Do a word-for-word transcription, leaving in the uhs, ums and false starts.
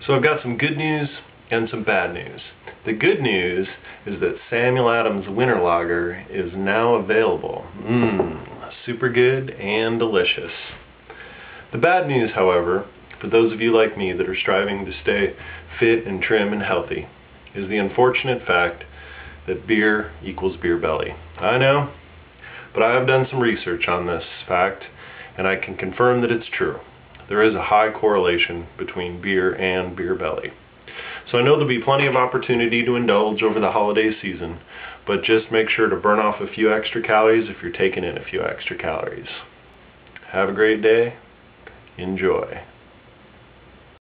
So I've got some good news and some bad news. The good news is that Samuel Adams Winter Lager is now available. Mmm, super good and delicious. The bad news, however, for those of you like me that are striving to stay fit and trim and healthy, is the unfortunate fact that beer equals beer belly. I know, but I have done some research on this fact, and I can confirm that it's true. There is a high correlation between beer and beer belly. So I know there'll be plenty of opportunity to indulge over the holiday season, but just make sure to burn off a few extra calories if you're taking in a few extra calories. Have a great day. Enjoy.